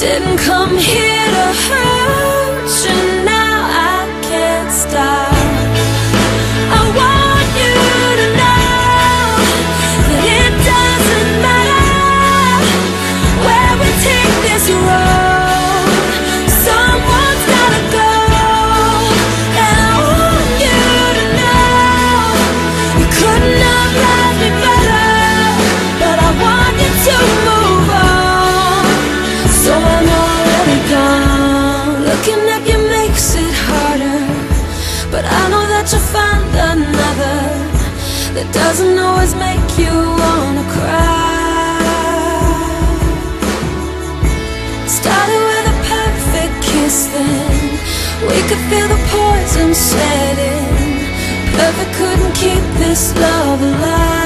Didn't come here to hurt you, now I can't stop. I want you to know that it doesn't matter where we take this road, someone's gotta go. And I want you to know you couldn't have loved me better, but I want you to move on. So I'm already gone. Looking at you makes it harder, but I know that you'll find another that doesn't always make you wanna cry. Started with a perfect kiss, then we could feel the poison setting. Perfect couldn't keep this love alive.